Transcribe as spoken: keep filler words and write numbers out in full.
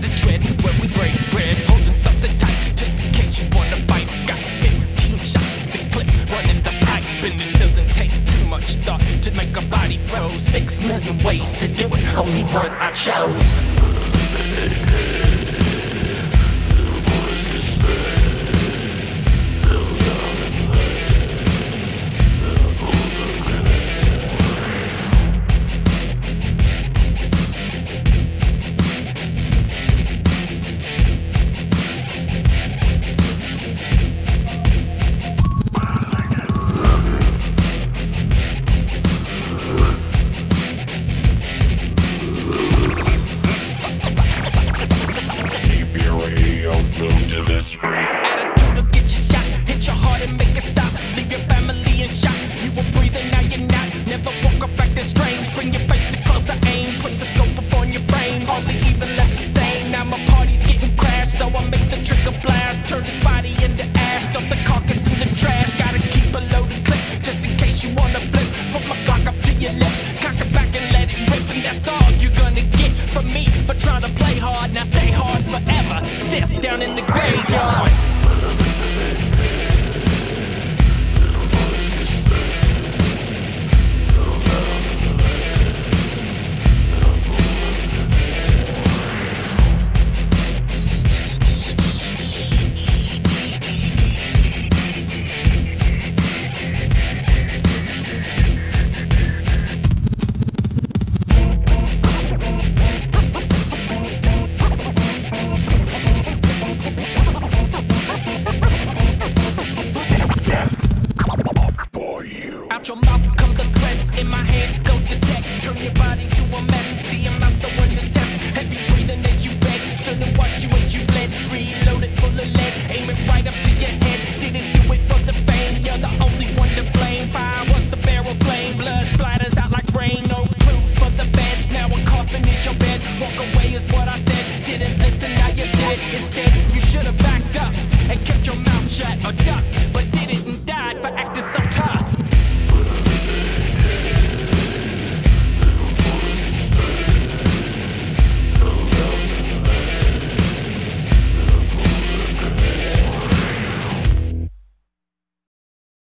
the tread where we break bread, holding something tight just in case you wanna fight. Got fifteen shots in the clip, running the pipe, and it doesn't take too much thought to make a body froze. Six million ways to do it, only one I chose. Now stay hard forever, stiff down in the graveyard. Out your mouth come the threats, in my hand goes the tech. Turn your body to a mess, see I'm not the one to test. Heavy breathing as you beg, stood and watch you as you bled. Reloaded full of lead, aim it right up to your head. Didn't do it for the fame, you're the only one to blame. Fire was the barrel flame, blood splatters out like rain. No clues for the feds, now a coffin is your bed. Walk away is what I said, didn't listen, now you're dead. Instead, you should've backed up and kept your mouth shut or ducked.